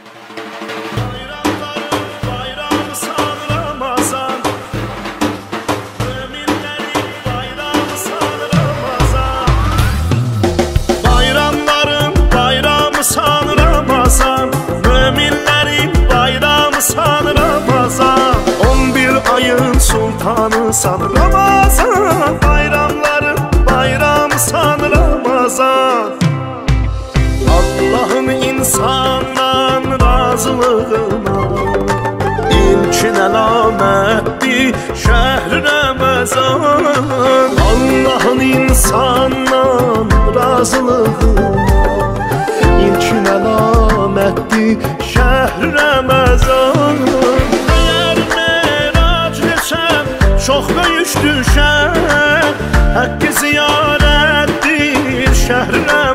Sultanısan Ramazan, bayramların bayramısan Ramazan. Allah'ın insandan razılığına İlkin əlamətdir şəhr Ramazan. Allah'ın insandan razılığına İlkin əlamətdir şəhr Ramazan. Çox böyük düşən Həqqi ziyarətdir şəhrinə